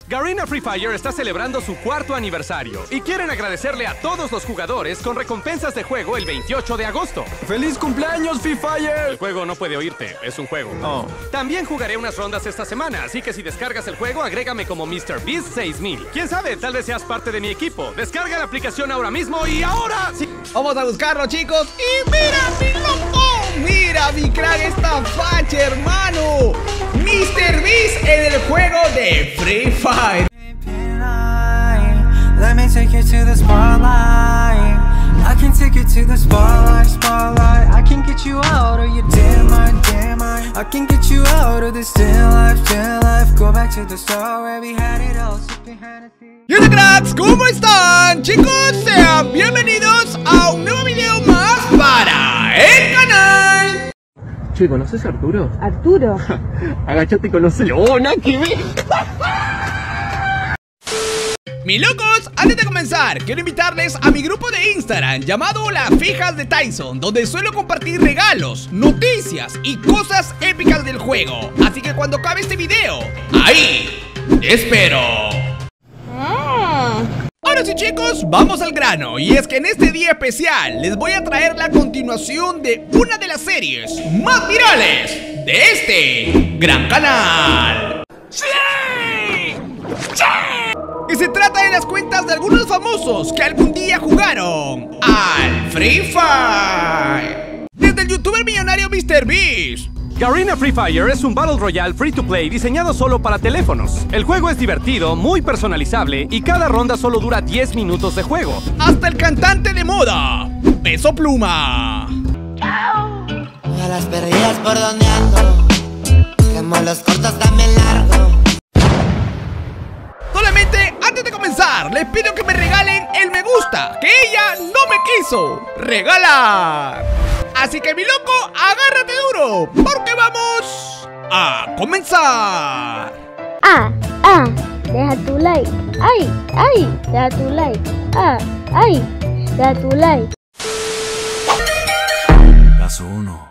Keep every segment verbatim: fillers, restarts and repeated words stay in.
Garena Free Fire está celebrando su cuarto aniversario y quieren agradecerle a todos los jugadores con recompensas de juego el veintiocho de agosto. ¡Feliz cumpleaños, Free Fire! El juego no puede oírte, es un juego. Oh. También jugaré unas rondas esta semana, así que si descargas el juego, agrégame como mister Beast seis mil. ¿Quién sabe? Tal vez seas parte de mi equipo. Descarga la aplicación ahora mismo y ahora... Sí. Vamos a buscarlo, chicos. ¡Y mira mi loco! ¡Mira mi crack esta facha, hermano! mister Beast en el juego de Free Fire. Let me take you to the spotlight. I can take you to the spotlight, spotlight. I can get you out of your damn mind, damn mind. I can get you out of this damn life, damn life. Go back to the start where we had it all. Y hola, cracks, ¿cómo están? Chicos, sean bienvenidos a un nuevo video más para el canal. Che, ¿conoces a Arturo? Arturo. Agachate con los celona que ve. Mis locos, antes de comenzar, quiero invitarles a mi grupo de Instagram llamado Las Fijas de Tyson, donde suelo compartir regalos, noticias y cosas épicas del juego. Así que cuando acabe este video, ahí te espero. Ahora sí, chicos, vamos al grano. Y es que en este día especial les voy a traer la continuación de una de las series más virales de este gran canal. ¡Sí! ¡Sí! Y se trata de las cuentas de algunos famosos que algún día jugaron al Free Fire. Desde el youtuber millonario mister Beast. Garena Free Fire es un Battle Royale free to play diseñado solo para teléfonos. El juego es divertido, muy personalizable y cada ronda solo dura diez minutos de juego. Hasta el cantante de moda, Peso Pluma. A las perdidas por donde ando, quemo los cortos también largo. Solamente antes de comenzar, les pido que me regalen el me gusta que ella no me quiso regalar. Así que mi loco, agárrate duro, porque vamos a comenzar. Ah, ah, deja tu like. Ay, ay, deja tu like. Ah, ay, deja tu like. Paso uno.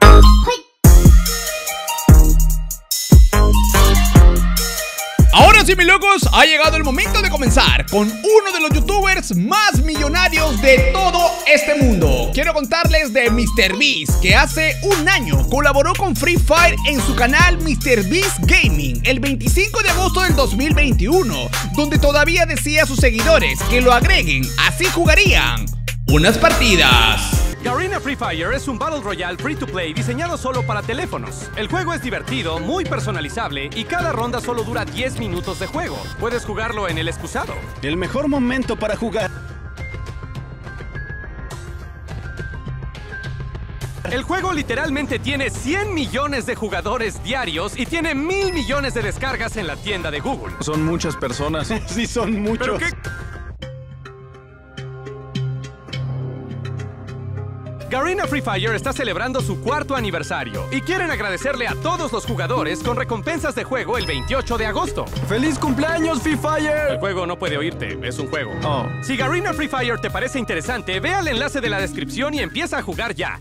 Ahora sí, mis locos, ha llegado el momento de comenzar con uno de los youtubers más millonarios de todo este mundo. Quiero contarles de mister Beast, que hace un año colaboró con Free Fire en su canal mister Beast Gaming el veinticinco de agosto del dos mil veintiuno, donde todavía decía a sus seguidores que lo agreguen, así jugarían unas partidas. Garena Free Fire es un Battle Royale free to play diseñado solo para teléfonos. El juego es divertido, muy personalizable y cada ronda solo dura diez minutos de juego. Puedes jugarlo en el excusado. El mejor momento para jugar. El juego literalmente tiene cien millones de jugadores diarios y tiene mil millones de descargas en la tienda de Google. Son muchas personas. Sí, son muchos. ¿Pero qué? Garena Free Fire está celebrando su cuarto aniversario y quieren agradecerle a todos los jugadores con recompensas de juego el veintiocho de agosto. ¡Feliz cumpleaños, Free El Fire! juego no puede oírte, es un juego. Oh. Si Garena Free Fire te parece interesante, ve al enlace de la descripción y empieza a jugar ya.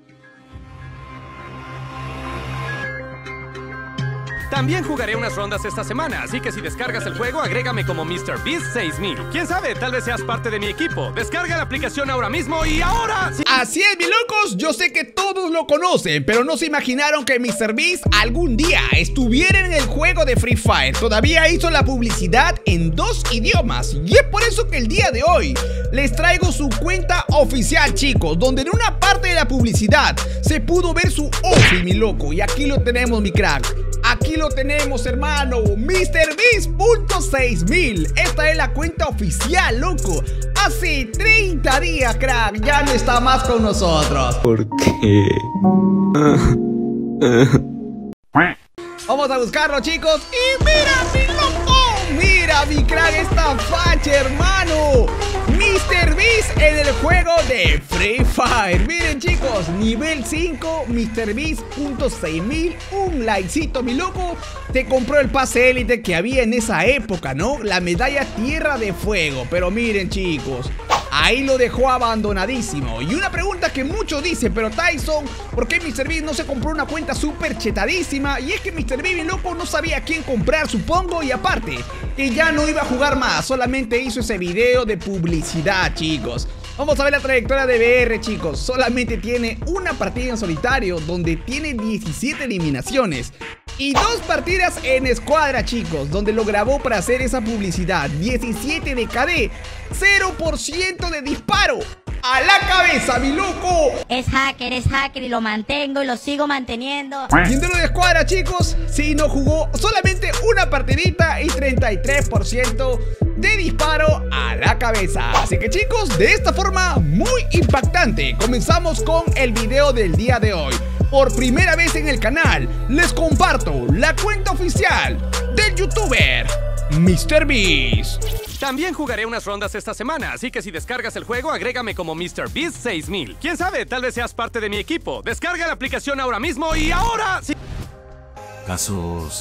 También jugaré unas rondas esta semana, así que si descargas el juego, agrégame como mister Beast seis mil. ¿Quién sabe? Tal vez seas parte de mi equipo. Descarga la aplicación ahora mismo y ahora... Sí. Así es, mis locos, yo sé que todos lo conocen, pero no se imaginaron que mister Beast algún día estuviera en el juego de Free Fire. Todavía hizo la publicidad en dos idiomas y es por eso que el día de hoy les traigo su cuenta oficial, chicos, donde en una parte de la publicidad se pudo ver su outfit, mi loco, y aquí lo tenemos, mi crack. Aquí lo tenemos, hermano, mister Beast punto seis mil. Esta es la cuenta oficial, loco. Hace treinta días, crack, ya no está más con nosotros. ¿Por qué? Vamos a buscarlo, chicos. Y mira mi loco, mira mi crack esta facha, hermano. mister Beast en el juego de Free Fire. Miren, chicos, nivel cinco, mister Beast punto seis mil. Un likecito, mi loco. Te compró el pase élite que había en esa época, ¿no? La medalla Tierra de Fuego. Pero miren, chicos, ahí lo dejó abandonadísimo. Y una pregunta que muchos dicen, pero Tyson, ¿por qué MrBeast no se compró una cuenta súper chetadísima? Y es que MrBeast, loco, no sabía a quién comprar, supongo, y aparte, que ya no iba a jugar más, solamente hizo ese video de publicidad, chicos. Vamos a ver la trayectoria de B R, chicos. Solamente tiene una partida en solitario, donde tiene diecisiete eliminaciones. Y dos partidas en escuadra, chicos, donde lo grabó para hacer esa publicidad. diecisiete de K D, cero por ciento de disparo. ¡A la cabeza, mi loco! Es hacker, es hacker y lo mantengo y lo sigo manteniendo. Viéndolo de escuadra, chicos, sí, no jugó solamente una partidita y treinta y tres por ciento de disparo a la cabeza. Así que, chicos, de esta forma muy impactante, comenzamos con el video del día de hoy. Por primera vez en el canal, les comparto la cuenta oficial del youtuber MrBeast. También jugaré unas rondas esta semana, así que si descargas el juego, agrégame como MrBeast seis mil. ¿Quién sabe? Tal vez seas parte de mi equipo. Descarga la aplicación ahora mismo y ahora... Sí. Casos...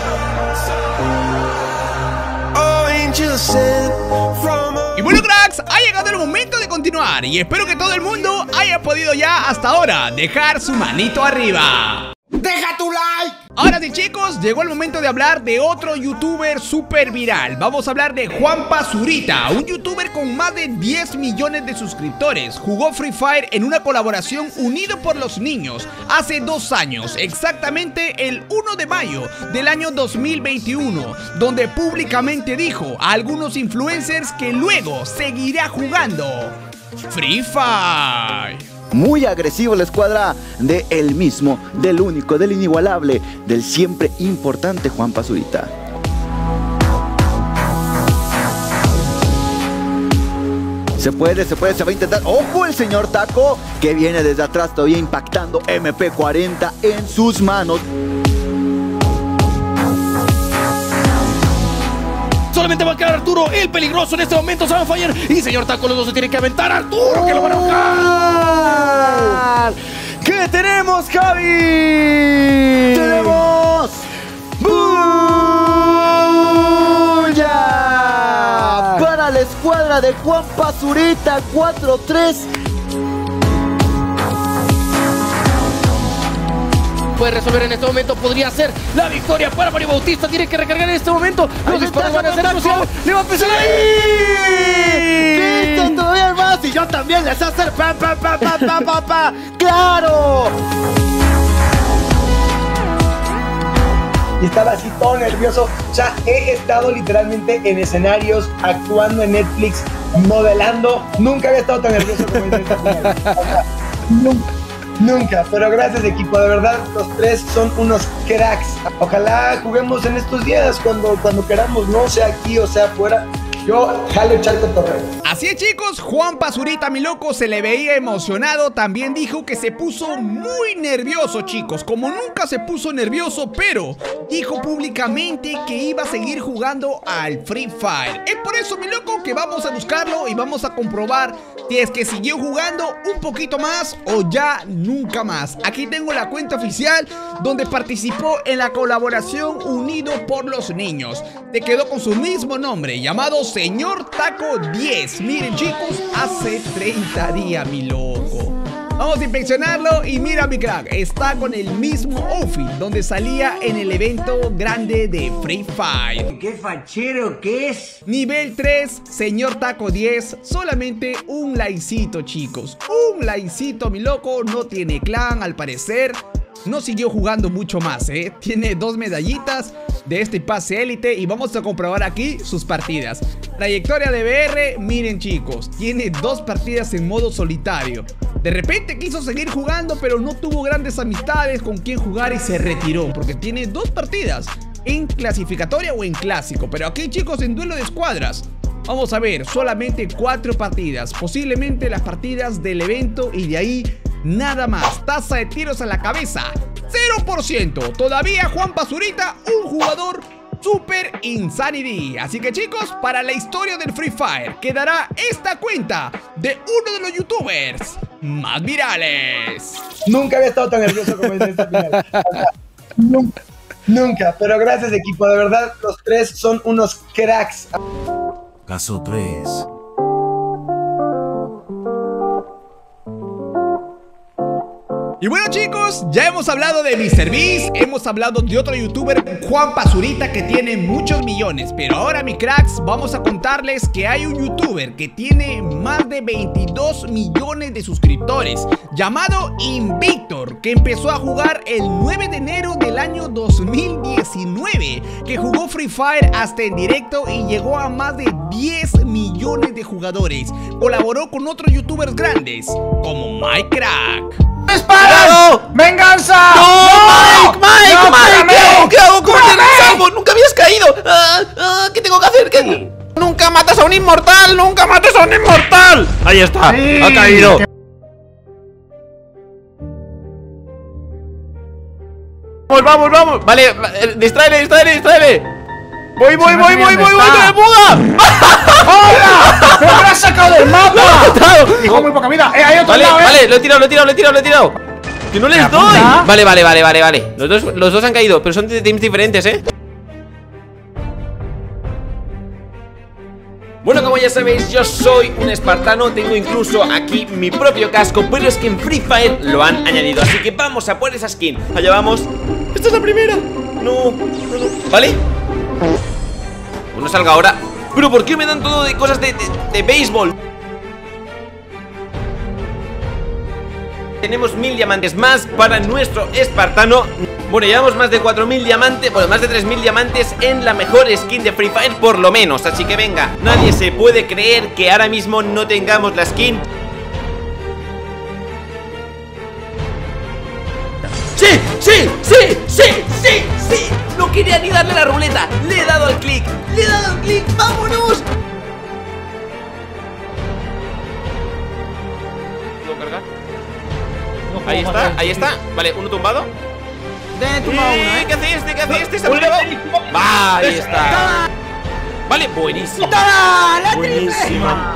Y bueno, cracks, ha llegado el momento de continuar y espero que todo el mundo haya podido ya hasta ahora dejar su manito arriba. ¡Deja tu like! Ahora sí, chicos, llegó el momento de hablar de otro youtuber súper viral. Vamos a hablar de Juanpa Zurita, un youtuber con más de diez millones de suscriptores. Jugó Free Fire en una colaboración Unido por los Niños hace dos años, exactamente el uno de mayo del año dos mil veintiuno, donde públicamente dijo a algunos influencers que luego seguirá jugando Free Fire. Muy agresivo la escuadra de el mismo, del único, del inigualable, del siempre importante Juanpa Zurita. Se puede, se puede, se va a intentar. ¡Ojo el señor Taco! Que viene desde atrás todavía impactando M P cuarenta en sus manos. Solamente va a quedar Arturo, el peligroso en este momento. Se va a fallar. Y señor Taco, los dos se tienen que aventar. Arturo, que lo van a ahogar. ¿Qué tenemos, Javi? Tenemos ¡bulla! Para la escuadra de Juanpa Zurita, cuatro tres. Puede resolver en este momento, podría ser la victoria para Mario Bautista. Tiene que recargar en este momento. Los disparos van a ser anunciados. Le va a empezar ahí. ¡Listo! Todavía más. Y yo también les hacer pa pa pa pa pa pa pa. ¡Claro! Y estaba así todo nervioso. O sea, he estado literalmente en escenarios, actuando en Netflix, modelando. Nunca había estado tan nervioso como en esta final. O sea, nunca. Nunca, pero gracias equipo, de verdad, los tres son unos cracks. Ojalá juguemos en estos días cuando, cuando queramos, no sea aquí o sea afuera. Yo jalo echar cotorreo. Así es, chicos, Juanpa Zurita, mi loco, se le veía emocionado. También dijo que se puso muy nervioso, chicos, como nunca se puso nervioso, pero dijo públicamente que iba a seguir jugando al Free Fire. Es por eso, mi loco, que vamos a buscarlo y vamos a comprobar si es que siguió jugando un poquito más o ya nunca más. Aquí tengo la cuenta oficial donde participó en la colaboración Unido por los Niños. Se quedó con su mismo nombre, llamado Señor Taco diez. Miren, chicos, hace treinta días, mi loco. Vamos a inspeccionarlo y mira, mi crack, está con el mismo outfit donde salía en el evento grande de Free Fire. ¿Qué fachero que es? Nivel tres, Señor Taco diez, solamente un likecito, chicos. Un likecito, mi loco, no tiene clan al parecer. No siguió jugando mucho más, ¿eh? Tiene dos medallitas de este pase élite y vamos a comprobar aquí sus partidas. Trayectoria de B R, miren, chicos, tiene dos partidas en modo solitario. De repente quiso seguir jugando, pero no tuvo grandes amistades con quien jugar y se retiró, porque tiene dos partidas en clasificatoria o en clásico. Pero aquí, chicos, en duelo de escuadras, vamos a ver, solamente cuatro partidas, posiblemente las partidas del evento, y de ahí nada más. Tasa de tiros a la cabeza, cero por ciento. Todavía Juanpa Zurita, un jugador Super Insanity. Así que, chicos, para la historia del Free Fire quedará esta cuenta de uno de los youtubers más virales. Nunca había estado tan nervioso como en esta final. O sea, nunca, nunca, pero gracias equipo, de verdad, los tres son unos cracks. Caso tres. Y bueno chicos, ya hemos hablado de MrBeast, hemos hablado de otro youtuber, Juan Pazurita, que tiene muchos millones. Pero ahora, mi cracks, vamos a contarles que hay un youtuber que tiene más de veintidós millones de suscriptores, llamado Invictor, que empezó a jugar el nueve de enero del año dos mil diecinueve, que jugó Free Fire hasta en directo y llegó a más de diez millones de jugadores. Colaboró con otros youtubers grandes, como MikeCrack. ¡Disparan! ¡Venganza! ¡No! ¡Mike! ¡Mike! ¡No, ¡Mike! ¿Qué hago? ¿Qué hago? ¿Cómo te ¡Muéveme! salvo? ¡Nunca habías caído! Ah, ah, ¿Qué tengo que hacer? ¿Qué? ¡Nunca matas a un inmortal! ¡Nunca matas a un inmortal! Ahí está, Sí. ha caído. Vamos, vamos, vamos. Vale, eh, distráele, distráele, distráele. Voy, voy, Sí, voy, no voy, sé voy, dónde voy, está. con el Buda. ¡Hola! ¡Pero me lo has sacado del ¡Lo he mapa! matado! Y con muy poca vida. ¡Eh, hay otro Vale, lado, eh! vale, lo he tirado, lo he tirado, lo he tirado, lo he tirado. Que no les ¿Me doy. apunta? Vale, vale, vale, vale, vale. Los dos, los dos han caído, pero son de teams diferentes, ¿eh? Bueno, como ya sabéis, yo soy un espartano. Tengo incluso aquí mi propio casco, pero es que en Free Fire lo han añadido. Así que vamos a por esa skin. Allá vamos. Esta es la primera. No, no, no. ¿Vale? No salga ahora. Pero ¿por qué me dan todo de cosas de, de, de béisbol? Tenemos mil diamantes más para nuestro espartano. Bueno, llevamos más de cuatro mil diamantes. Bueno, más de tres mil diamantes en la mejor skin de Free Fire, por lo menos. Así que venga, nadie se puede creer que ahora mismo no tengamos la skin. ¡Sí! ¡Sí! ¡Sí! ¡Sí! ¡Sí! ¡Sí! No quería ni darle la ruleta. Le he dado al clic. Le he dado al clic. ¡Vámonos! ¿Puedo cargar? Ahí está, ahí está. Vale, uno tumbado. De tumbado uno, Eh, eh. ¿Qué hace este? ¿Qué hace este? ¿Se ha tumbado? Va, ahí está. Vale, buenísimo. Buenísima.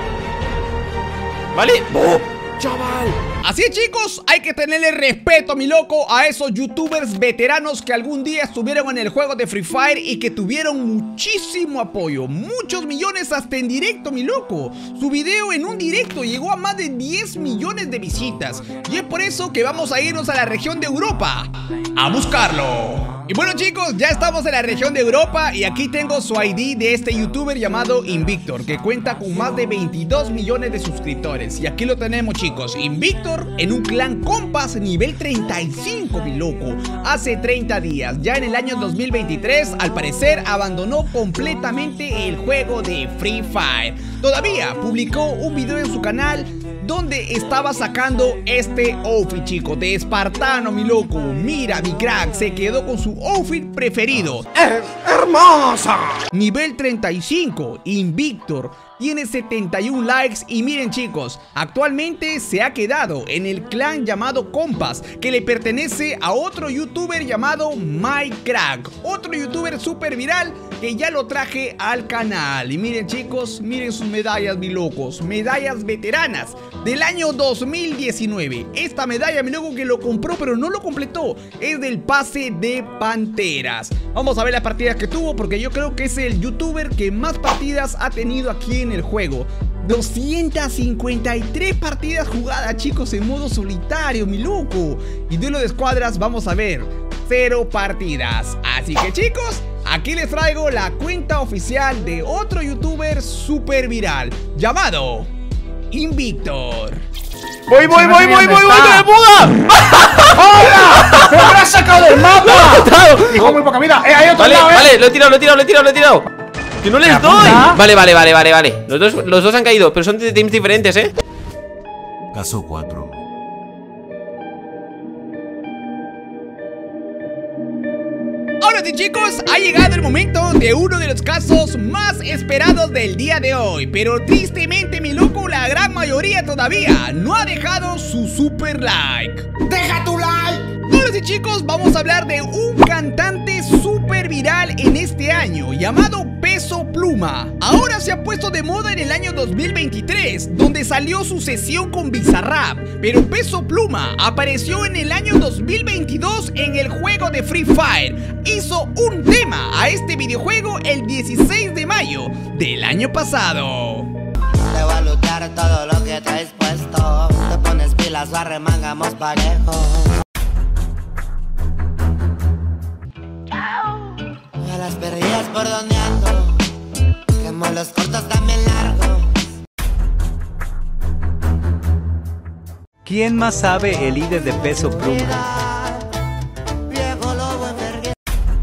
Vale. ¡Oh! ¡Chaval! Así es chicos, hay que tenerle respeto, mi loco, a esos youtubers veteranos que algún día estuvieron en el juego de Free Fire y que tuvieron muchísimo apoyo, muchos millones hasta en directo, mi loco. Su video en un directo llegó a más de diez millones de visitas y es por eso que vamos a irnos a la región de Europa a buscarlo. Y bueno chicos, ya estamos en la región de Europa y aquí tengo su I D de este youtuber llamado Invictor, que cuenta con más de veintidós millones de suscriptores. Y aquí lo tenemos chicos, Invictor en un clan Compass nivel treinta y cinco, mi loco. Hace treinta días, ya en el año dos mil veintitrés, al parecer abandonó completamente el juego de Free Fire. Todavía publicó un video en su canal donde estaba sacando este outfit, chicos, de espartano, mi loco. Mira, mi crack, se quedó con su outfit preferido. ¡Es hermosa! Nivel treinta y cinco, Invictor. Tiene setenta y un likes y miren chicos, actualmente se ha quedado en el clan llamado Compass, que le pertenece a otro youtuber llamado MikeCrack, otro youtuber super viral que ya lo traje al canal. Y miren chicos, miren sus medallas, mi locos, medallas veteranas del año dos mil diecinueve. Esta medalla, mi loco, que lo compró pero no lo completó, es del pase de Panteras. Vamos a ver las partidas que tuvo, porque yo creo que es el youtuber que más partidas ha tenido aquí en el juego. Doscientas cincuenta y tres partidas jugadas, chicos, en modo solitario, mi loco. Y duelo de escuadras, vamos a ver, cero partidas. Así que chicos, aquí les traigo la cuenta oficial de otro youtuber super viral llamado Invictor. Voy, voy, voy, voy, voy, voy con el Buda. ¡Hola! ¡Pero me lo has sacado del mapa! ¡Lo he matado! Y con muy poca vida. ¡Eh, hay otro Vale, lado, eh! vale, lo he tirado, lo he tirado, lo he tirado, lo he tirado. Que no les ¿Me doy. apunta? Vale, vale, vale, vale, vale. Los dos, los dos han caído, pero son de teams diferentes, ¿eh? Caso cuatro. Ahora sí chicos, ha llegado el momento de uno de los casos más esperados del día de hoy. Pero tristemente, mi loco, la gran mayoría todavía no ha dejado su super like. ¡Deja tu like! Ahora sí chicos, vamos a hablar de un cantante super viral en este año llamado Peso Pluma. Ahora se ha puesto de moda en el año dos mil veintitrés, donde salió su sesión con Bizarrap. Pero Peso Pluma apareció en el año dos mil veintidós en el juego de Free Fire. Hizo un tema a este videojuego el dieciséis de mayo del año pasado. Te voy a lootear todo lo que traes puesto. Te pones pilas o arremangamos parejo. A las perrillas por donde ando, quemo los cortos también largos. ¿Quién más sabe el líder de Peso Pluma? Viejo lobo envergué.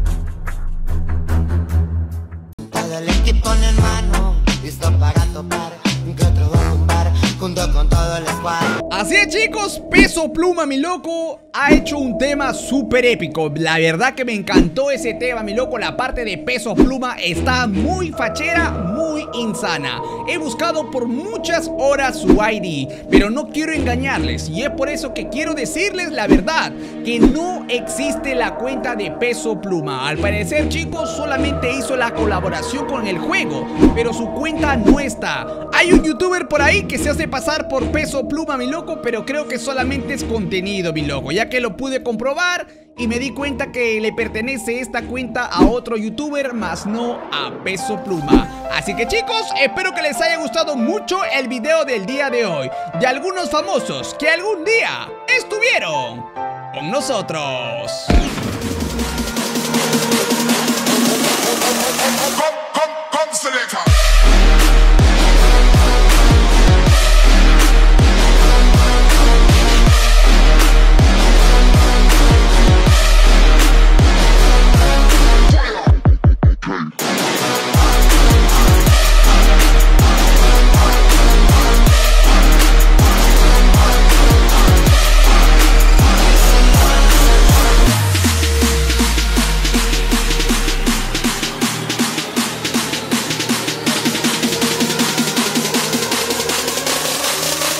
Todo el equipo en mano, listo para topar. Que otro va a tumbar, junto con todo el squad. Así es, chicos, Peso Pluma, mi loco, ha hecho un tema súper épico. La verdad que me encantó ese tema, mi loco. La parte de Peso Pluma está muy fachera, muy insana. He buscado por muchas horas su I D, pero no quiero engañarles, y es por eso que quiero decirles la verdad, que no existe la cuenta de Peso Pluma. Al parecer, chicos, solamente hizo la colaboración con el juego, pero su cuenta no está. Hay un youtuber por ahí que se hace pasar por Peso Pluma, mi loco, pero creo que solamente es contenido, mi loco, ya que lo pude comprobar y me di cuenta que le pertenece esta cuenta a otro youtuber, más no a Peso Pluma. Así que, chicos, espero que les haya gustado mucho el video del día de hoy, de algunos famosos que algún día estuvieron con nosotros.